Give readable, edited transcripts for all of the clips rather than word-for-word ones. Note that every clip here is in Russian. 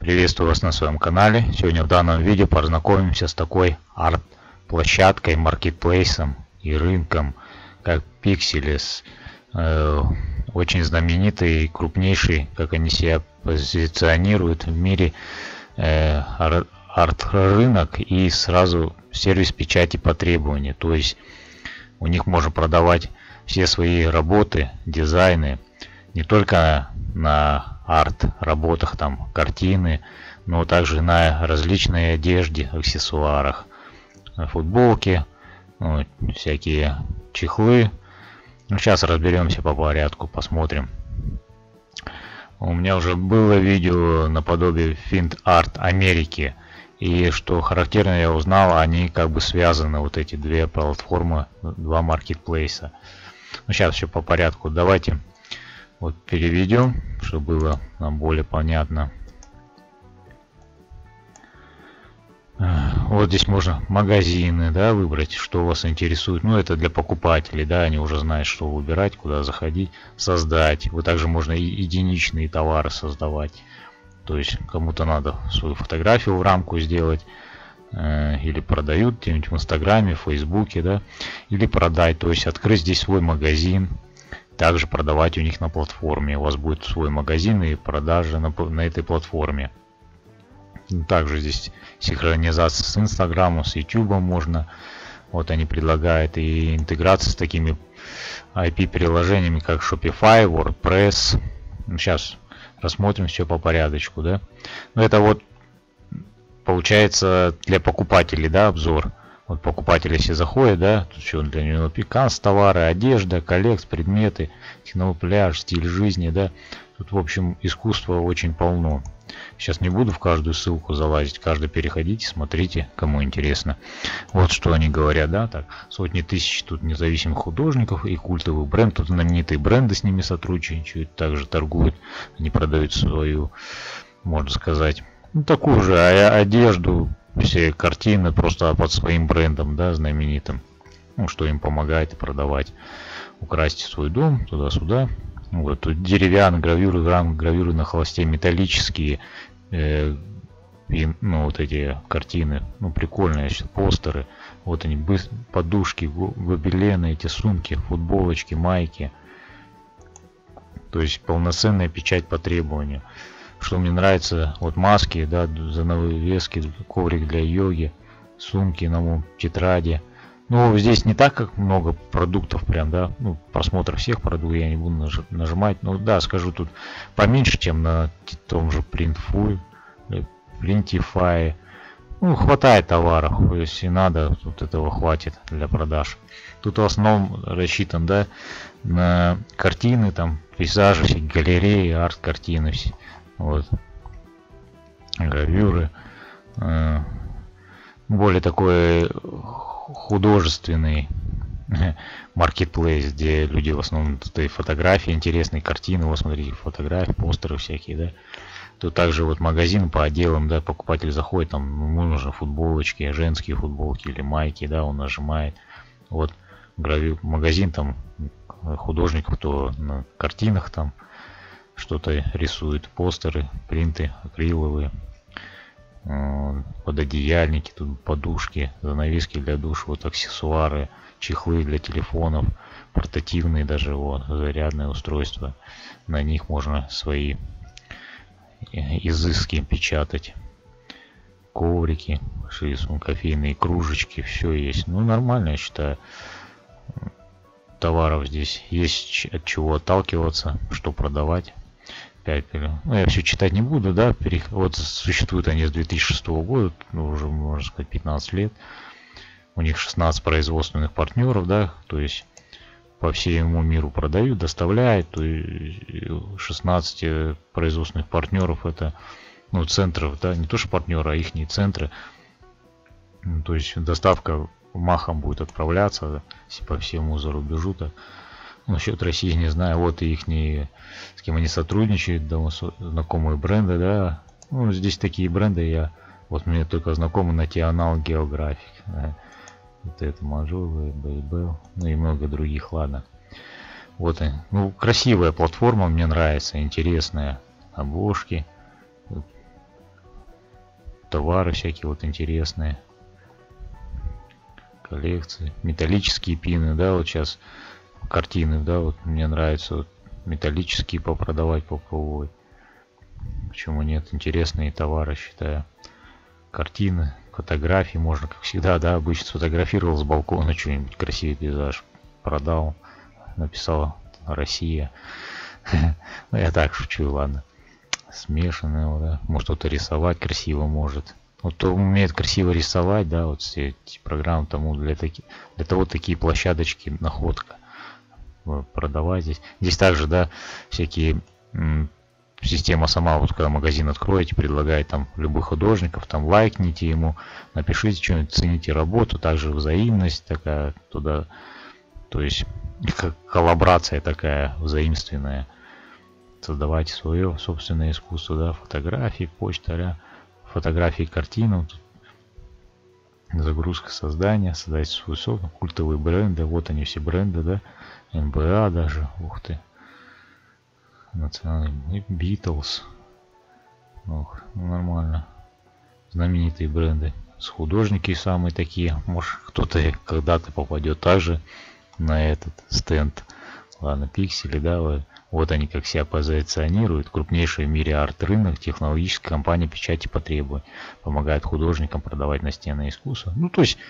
Приветствую вас на своем канале. Сегодня в данном видео познакомимся с такой арт-площадкой, маркетплейсом и рынком, как Pixeless. Очень знаменитый и крупнейший, как они себя позиционируют в мире, арт-рынок и сразу сервис печати по требованию. То есть у них можно продавать все свои работы, дизайны, не только на арт-работах, там картины, но также на различной одежде, аксессуарах, футболки, всякие чехлы. Сейчас разберемся по порядку, посмотрим. У меня уже было видео наподобие Find Art Америки, и что характерно, я узнал, они как бы связаны, вот эти две платформы, два маркетплейса. Сейчас все по порядку. Давайте вот переведем, чтобы было нам более понятно. Вот здесь можно магазины, да, выбрать, что вас интересует. Ну, это для покупателей, да, они уже знают, что выбирать, куда заходить, создать. Вот также можно и единичные товары создавать. То есть кому-то надо свою фотографию в рамку сделать, или продают где-нибудь в Инстаграме, в Фейсбуке, да, или продать, то есть открыть здесь свой магазин, также продавать у них на платформе. У вас будет свой магазин и продажи на этой платформе. Также здесь синхронизация с Инстаграмом, с Ютубом можно. Вот они предлагают и интеграция с такими IP-приложениями, как Shopify, WordPress. Сейчас рассмотрим все по порядочку, да. Но это вот получается для покупателей, да, обзор. Вот покупатели все заходят, да, тут что для него: пиканс, товары, одежда, коллекс, предметы, технопляж, стиль жизни, да. Тут, в общем, искусства очень полно. Сейчас не буду в каждую ссылку залазить, каждый переходите, смотрите, кому интересно. Вот что они говорят, да, так, сотни тысяч тут независимых художников и культовых брендов, тут знаменитые бренды с ними сотрудничают, также торгуют, они продают свою, можно сказать, ну, такую же одежду, все картины просто под своим брендом, да, знаменитым, ну, что им помогает продавать, украсить свой дом туда-сюда. Вот тут деревянные гравюры, гравюры на холсте, металлические, ну, вот эти картины, ну, прикольные, постеры. Вот они, подушки, гобелены, эти сумки, футболочки, майки. То есть полноценная печать по требованию. Что мне нравится, вот маски, да, занавески, коврик для йоги, сумки, тетради. Ну, здесь не так, как много продуктов прям, да, ну, просмотр всех продуктов я не буду нажимать. Ну, да, скажу, тут поменьше, чем на том же Printful, Printify. Ну, хватает товаров, если надо, тут этого хватит для продаж. Тут в основном рассчитан, да, на картины, там, пейзажи, галереи, арт-картины, вот, гравюры. Более такой художественный маркетплейс, где люди в основном тут и фотографии, интересные картины, вот смотрите, фотографии, постеры всякие, да. Тут также вот магазин по отделам, да, покупатель заходит, там, ему нужны футболочки, женские футболки или майки, да, он нажимает. Вот магазин там художников, кто на картинах там что-то рисует, постеры, принты акриловые, пододеяльники, тут подушки, занавески для душ, вот аксессуары, чехлы для телефонов, портативные даже, вот, зарядное устройство. На них можно свои изыски печатать. Коврики, кофейные кружечки, все есть. Ну, нормально, я считаю. Товаров здесь есть от чего отталкиваться, что продавать. Ну, я все читать не буду, да, вот существуют они с 2006 года, ну, уже, можно сказать, 15 лет. У них 16 производственных партнеров, да, то есть по всему миру продают, доставляют, то есть 16 производственных партнеров, это, ну, центров, да, не то что партнеры, а их центры. То есть доставка махом будет отправляться по всему за рубежу, так. Насчет России не знаю, вот и их, с кем они сотрудничают, давно знакомые бренды, да. Ну, здесь такие бренды, вот мне только знакомы National Geographic, да. Вот это Мажовые, Бейбел, ну и много других, ладно. Вот они. Ну, красивая платформа, мне нравится, интересная. Обложки. товары всякие вот интересные. Коллекции. Металлические пины, да, вот сейчас картины, да, вот мне нравится вот металлические попродавать, попробовать. Почему нет? Интересные товары, считаю. Картины, фотографии можно, как всегда, да, обычно сфотографировал с балкона что-нибудь, красивый пейзаж, продал, написал «Россия». Ну, я так шучу, ладно. Смешанное, да. Может, кто-то рисовать красиво может. Вот кто умеет красиво рисовать, да, вот все эти программы тому для того такие площадочки, находка. Продавать здесь. Здесь также, да, всякие система сама, вот когда магазин откроете, предлагает там любых художников, там лайкните ему, напишите что-нибудь, цените работу, также взаимность такая туда, то есть как коллаборация такая взаимственная. Создавайте свое собственное искусство, да, фотографии, почта, фотографии, картину, загрузка, создание, создайте свой собственный, культовые бренды, вот они все бренды, да, НБА даже, ух ты, национальный, Beatles, ох, нормально, знаменитые бренды, с художники самые такие, может кто-то когда-то попадет также на этот стенд, ладно, пиксели, да, вот они как себя позиционируют. Крупнейший в мире арт-рынок, технологическая компания печати по требованию. Помогает художникам продавать настенное искусство. Ну, то есть,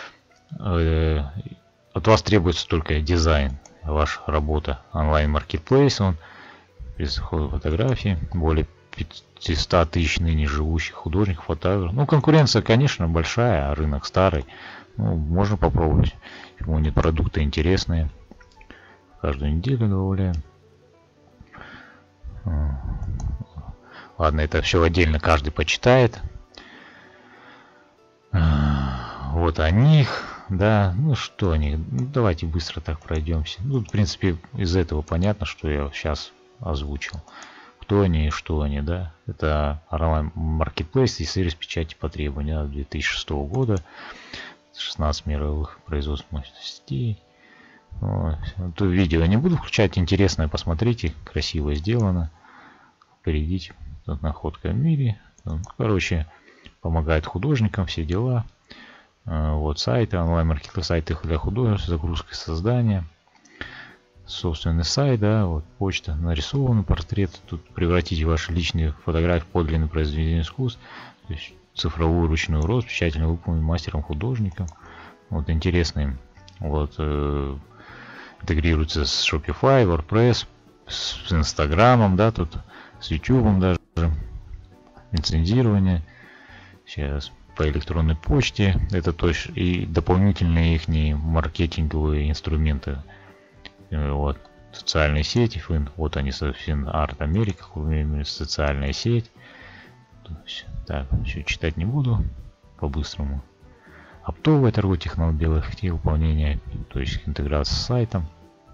от вас требуется только дизайн. Ваша работа. Онлайн-маркетплейс, он приходит фотографии. Более 500 тысяч ныне живущих художников, фотографов. Ну, конкуренция, конечно, большая, а рынок старый. Ну, можно попробовать. Почему нет, продукты интересные. Каждую неделю добавляем. Ладно, это все отдельно каждый почитает. Вот о них, да, ну что о них, ну, давайте быстро так пройдемся. Ну, в принципе, из этого понятно, что я сейчас озвучил. Кто они и что они, да. Это маркетплейс и сервис печати по требованию 2006 года. 16 мировых производственных сетей. То видео я не буду включать, интересное посмотрите, красиво сделано. Перейдите, тут находка в мире. Короче, помогает художникам, все дела. Вот сайты, онлайн-маркетинг, сайты для художников, загрузка, создание. Собственный сайт, да, вот почта, нарисованный портрет. Тут превратите ваши личные фотографии в подлинное произведение искусства. То есть цифровую ручную роспись, тщательно выполнен мастером-художником. Вот интересный. Вот интегрируется с Shopify, WordPress, с Инстаграмом, да, тут с YouTube даже, лицензирование, сейчас по электронной почте, это точно и дополнительные их маркетинговые инструменты, вот, социальные сети, вот они, Art America, социальная сеть, так, все читать не буду, по-быстрому. Оптовая торговля, технология белых нефтей, выполнение, то есть интеграция с сайтом.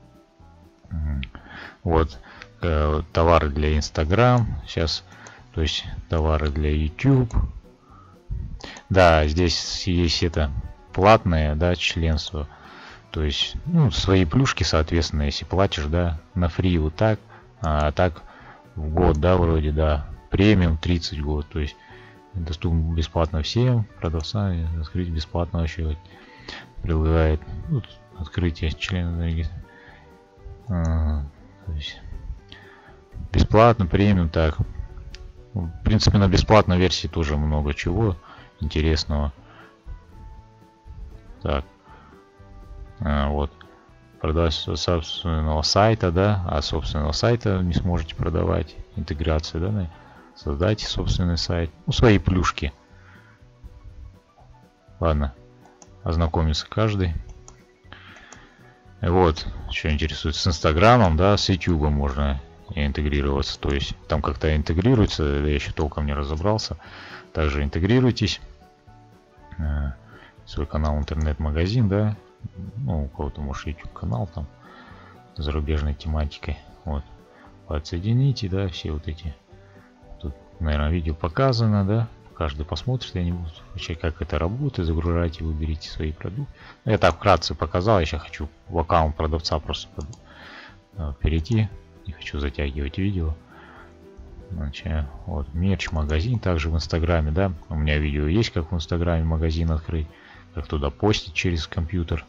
Вот товары для Instagram сейчас, то есть товары для YouTube. Да, здесь есть это платное, да, членство. То есть, ну, свои плюшки, соответственно, если платишь, да, на фри вот так, а так в год, да, вроде, да, премиум 30 год, то есть доступно бесплатно всем продавцам, открыть бесплатно вообще предлагает, ну, открытие члена, то есть бесплатно, премиум, так, в принципе, на бесплатной версии тоже много чего интересного. Так, вот, продать собственного сайта, да, а собственного сайта не сможете продавать, интеграция, да, создайте собственный сайт, ну, свои плюшки. Ладно, ознакомиться каждый. Вот, что интересует, с Инстаграмом, да, с YouTube можно интегрироваться, то есть там как-то интегрируется, я еще толком не разобрался. Также интегрируйтесь, свой канал интернет-магазин, да, ну, у кого-то может YouTube канал там с зарубежной тематикой, вот, подсоедините, да, все вот эти, тут, наверное, видео показано, да, каждый посмотрит, я не буду включать, как это работает, загружайте, выберите свои продукты. Я так вкратце показал, я сейчас хочу в аккаунт продавца просто перейти, не хочу затягивать видео. Значит, вот мерч, магазин, также в Инстаграме, да, у меня видео есть, как в Инстаграме магазин открыть, как туда постить через компьютер.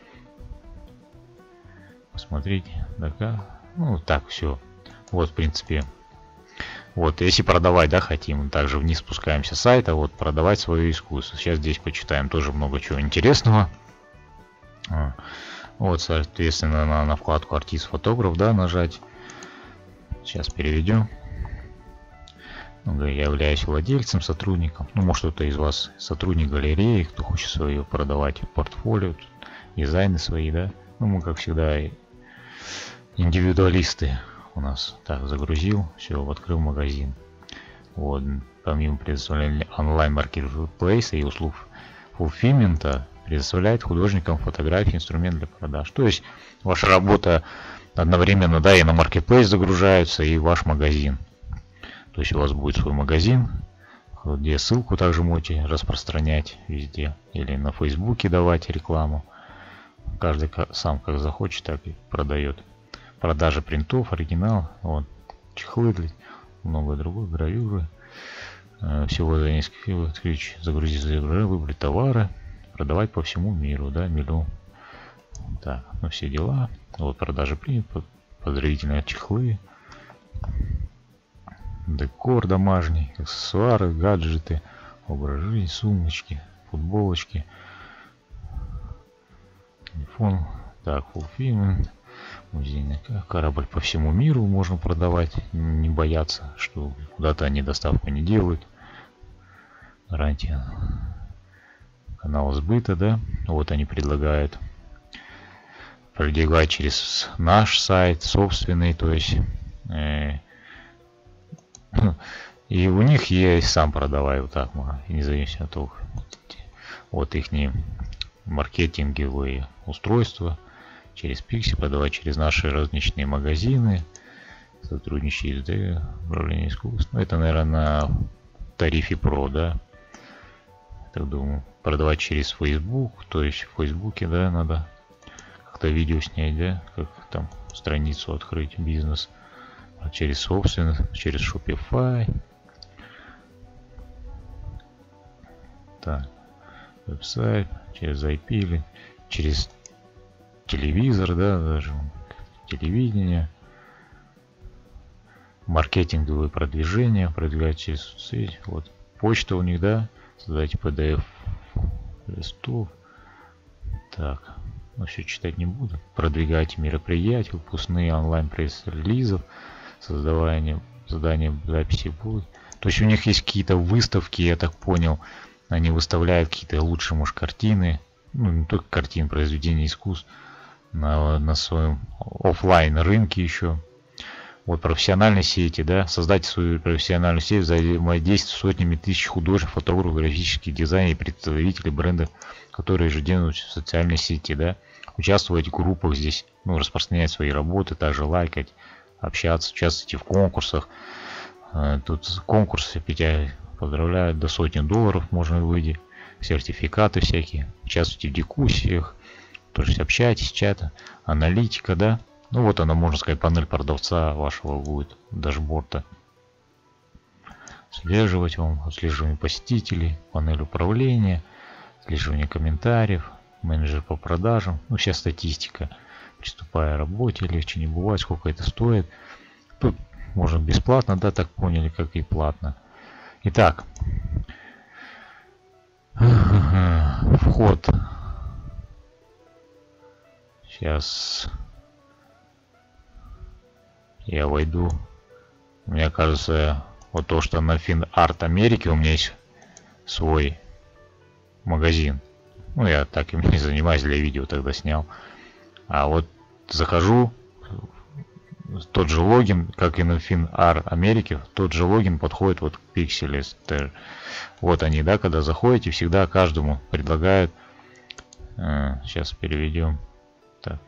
Посмотрите, да, ну так все. Вот, в принципе, вот, если продавать, да, хотим, также вниз спускаемся с сайта, вот, продавать свое искусство. Сейчас здесь почитаем тоже много чего интересного. Вот, соответственно, на вкладку артист-фотограф, да, нажать. Сейчас переведем. Я являюсь владельцем, сотрудником. Ну, может, кто-то из вас сотрудник галереи, кто хочет свое продавать портфолио, дизайны свои, да. Ну, мы, как всегда, индивидуалисты у нас. Так, загрузил, все, открыл магазин. Вот, помимо предоставления онлайн-маркетплейса и услуг фулфилмента, предоставляет художникам фотографии, инструмент для продаж. То есть, ваша работа одновременно, да, и на маркетплейс загружаются, и ваш магазин. То есть у вас будет свой магазин, где ссылку также можете распространять везде. Или на Фейсбуке давать рекламу. Каждый сам как захочет, так и продает. Продажа принтов, оригинал, вот, чехлы, много другой, гравюры. Всего за несколько ключ загрузить, выбрать товары, продавать по всему миру, да, миллион. Так, ну все дела. Вот продажа принтов, поздравительные чехлы. Декор домашний, аксессуары, гаджеты, образ жизни, сумочки, футболочки, телефон. Так, фулфилмент, музейный корабль по всему миру можно продавать, не бояться, что куда-то они доставку не делают. Гарантия. Канал сбыта, да, вот они предлагают продвигать через наш сайт, собственный, то есть и у них я и сам продаваю вот так, независимо от того, вот их маркетинговые устройства через Pixi, продавать через наши розничные магазины, сотрудничать с управлением искусством. Это, наверное, на тарифе Pro, да. Так думаю, продавать через Facebook, то есть в Фейсбуке, да, надо как-то видео снять, да, как там страницу открыть, бизнес. Через собственно, через Shopify. Так, веб-сайт, через IP или через телевизор, да, даже телевидение. Маркетинговые продвижения, продвигать через соцсети. Вот почта у них, да, создайте PDF листов. Так, ну все читать не буду. Продвигайте мероприятия, выпускные онлайн пресс-релизов. Задание записи будет. То есть у них есть какие-то выставки, я так понял, они выставляют какие-то лучшие, может, картины, ну не только картины, произведения искусств на своем офлайн рынке еще. Вот профессиональные сети, да, создать свою профессиональную сеть, взаимодействовать с сотнями тысяч художников, фотографов, графических дизайнеров и представителей брендов, которые ежедневно в социальной сети, да, участвовать в группах здесь, ну, распространять свои работы, также лайкать, общаться, участвовать в конкурсах. Тут конкурсы, я поздравляю, до $100 можно выйти, сертификаты всякие, участвуйте в дискуссиях, тоже общайтесь, чата, аналитика, да. Ну вот она, можно сказать, панель продавца вашего будет, дашборда. Отслеживать вам, отслеживание посетителей, панель управления, отслеживание комментариев, менеджер по продажам, ну вся статистика. Приступая к работе, легче не бывает, сколько это стоит. Тут можно бесплатно, да, так поняли, как и платно. Итак, вход. Сейчас я войду. Мне кажется, вот то, что на FinArt Америке у меня есть свой магазин. Ну, я так им не занимаюсь, для видео тогда снял. А вот захожу, тот же логин, как и на FinArt Америке, тот же логин подходит вот к Pixel. Вот они, да, когда заходите, всегда каждому предлагают. Сейчас переведем. Так.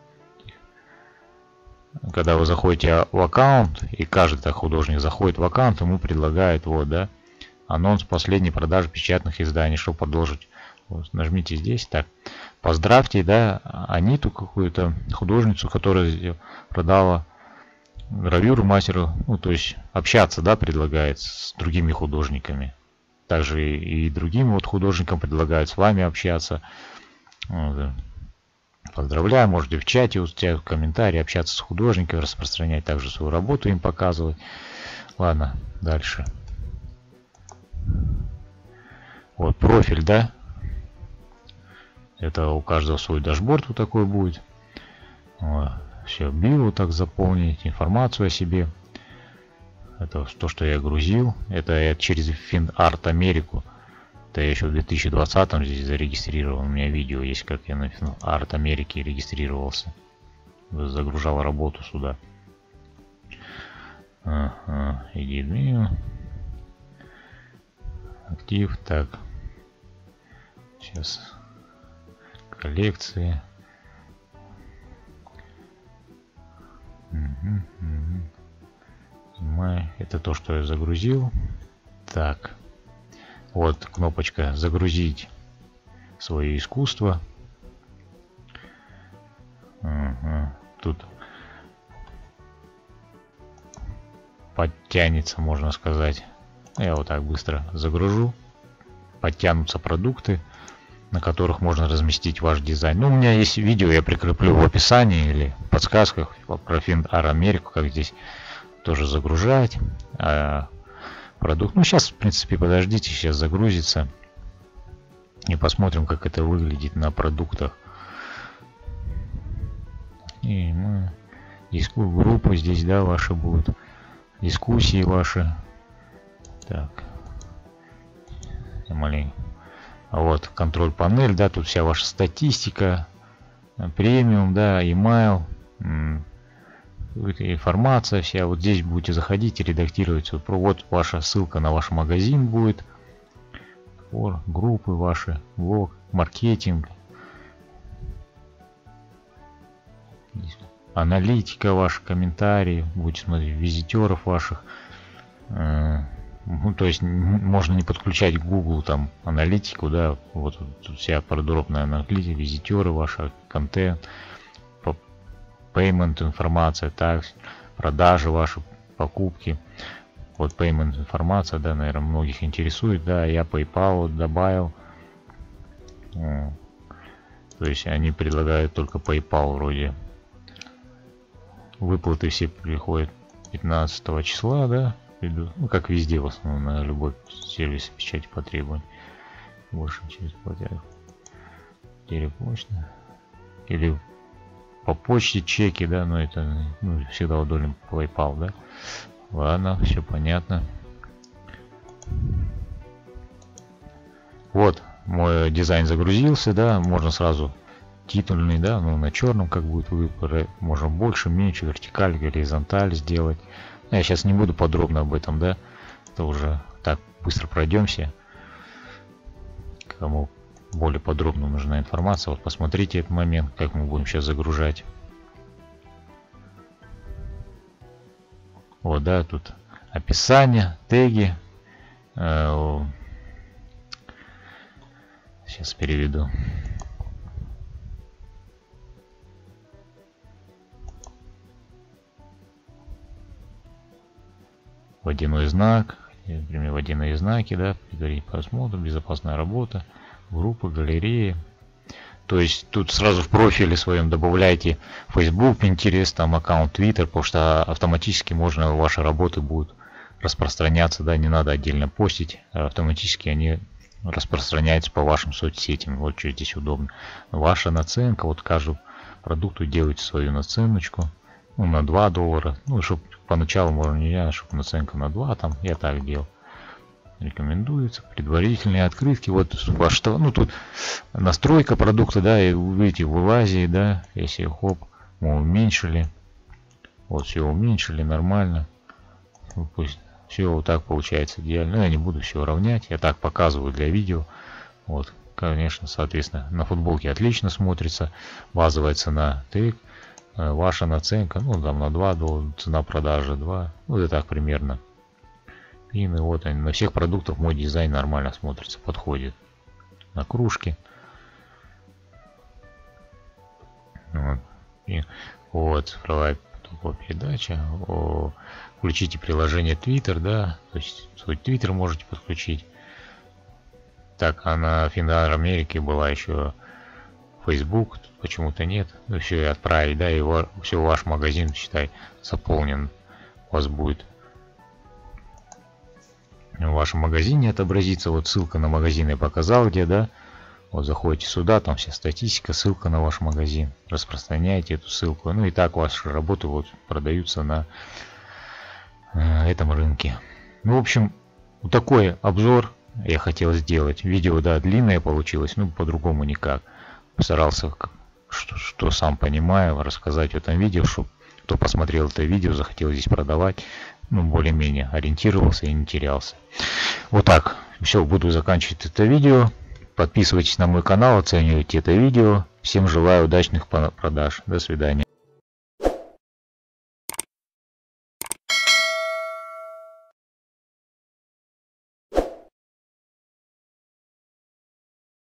Когда вы заходите в аккаунт, и каждый так художник заходит в аккаунт, ему предлагают, вот, да, анонс последней продажи печатных изданий, чтобы продолжить. Вот, нажмите здесь, так, поздравьте, да, Аниту какую-то художницу, которая продала гравюр мастеру, ну то есть общаться, да, предлагает с другими художниками. Также и другим вот художникам предлагают с вами общаться. Вот. Поздравляю, можете в чате, у тебя в комментарии общаться с художниками, распространять также свою работу, им показывать. Ладно, дальше. Вот профиль, да. Это у каждого свой дашборд вот такой будет. Вот. Все, био так заполнить, информацию о себе. Это то, что я грузил. Это я через FinArt Америку. Это я еще в 2020 здесь зарегистрировал. У меня видео есть, как я на FinArt Америке регистрировался. Загружал работу сюда. Ага, edit menu. Актив, так. Сейчас. Коллекции. Это то, что я загрузил. Так. Вот кнопочка «Загрузить свое искусство». Тут подтянется, можно сказать. Я вот так быстро загружу. Подтянутся продукты, на которых можно разместить ваш дизайн. Ну, у меня есть видео, я прикреплю в описании или в подсказках про FinArt Америку, как здесь тоже загружать продукт. Ну, сейчас, в принципе, подождите, сейчас загрузится. И посмотрим, как это выглядит на продуктах. И мы... группы здесь, да, ваши будут. Дискуссии ваши. Так. Маленько. Вот, контроль панель, да, тут вся ваша статистика. Премиум, да, email. Информация вся. Вот здесь будете заходить и редактировать. Вот ваша ссылка на ваш магазин будет. Группы ваши, блог, маркетинг. Аналитика ваша, комментарии. Будете смотреть визитеров ваших. Ну, то есть можно не подключать к Google там аналитику, да. Вот тут вся подробная аналитика, визитеры ваши, контент. Payment информация, так, продажи ваши, покупки. Вот payment информация, да, наверное, многих интересует, да, я PayPal добавил. То есть они предлагают только PayPal вроде. Выплаты все приходят 15 числа, да, ну, как везде в основном, на любой сервис печати по требованию. Больше через платежь. Почта. Или по почте чеки, да, но это всегда удобно PayPal, да. Ладно, все понятно. Вот мой дизайн загрузился, да, можно сразу титульный, да, ну на черном как будет выбор, можно больше, меньше, вертикаль, горизонталь сделать. Я сейчас не буду подробно об этом, да, это уже так быстро пройдемся. Кому более подробно нужна информация, вот посмотрите этот момент, как мы будем сейчас загружать. Вот, да, тут описание, теги. Сейчас переведу. Водяной знак, например, водяные знаки, да, предварительный просмотр, безопасная работа, группа, галереи. То есть тут сразу в профиле своем добавляйте Facebook, Pinterest, там аккаунт Twitter, потому что автоматически можно ваши работы будут распространяться, да, не надо отдельно постить, а автоматически они распространяются по вашим соцсетям. Вот что здесь удобно. Ваша наценка, вот каждому продукту делайте свою наценочку, ну, на $2, ну, чтобы поначалу можно не, чтобы наценка на 2, там, я так делал. Рекомендуется предварительные открытки. Вот ваш, ну тут настройка продукта, да, и вы видите в Азии, да, если хоп, мы уменьшили, вот все уменьшили, нормально. Ну, пусть все вот так получается идеально. Я не буду все уравнять, я так показываю для видео. Вот, конечно, соответственно, на футболке отлично смотрится. Базовая цена тег, ваша наценка, ну там на $2, цена продажи 2, ну это так примерно. И вот они, на всех продуктах мой дизайн нормально смотрится, подходит. На кружке. Вот. И вот цифровая такое передача. Включите приложение Twitter, да, то есть свой Twitter можете подключить. Так, а на Финар Америке была еще Facebook, почему-то нет. Ну все, и отправить, да, и все, ваш магазин, считай, заполнен. У вас будет в вашем магазине отобразится вот ссылка на магазин, я показал где, да. Вот заходите сюда, там вся статистика, ссылка на ваш магазин, распространяете эту ссылку. Ну и так ваши работы вот продаются на этом рынке. Ну, в общем, вот такой обзор я хотел сделать. Видео, да, длинное получилось, ну по-другому никак. Постарался, что сам понимаю, рассказать в этом видео, чтобы кто посмотрел это видео, захотел здесь продавать, ну более-менее ориентировался и не терялся. Вот так. Все, буду заканчивать это видео. Подписывайтесь на мой канал, оценивайте это видео. Всем желаю удачных продаж. До свидания.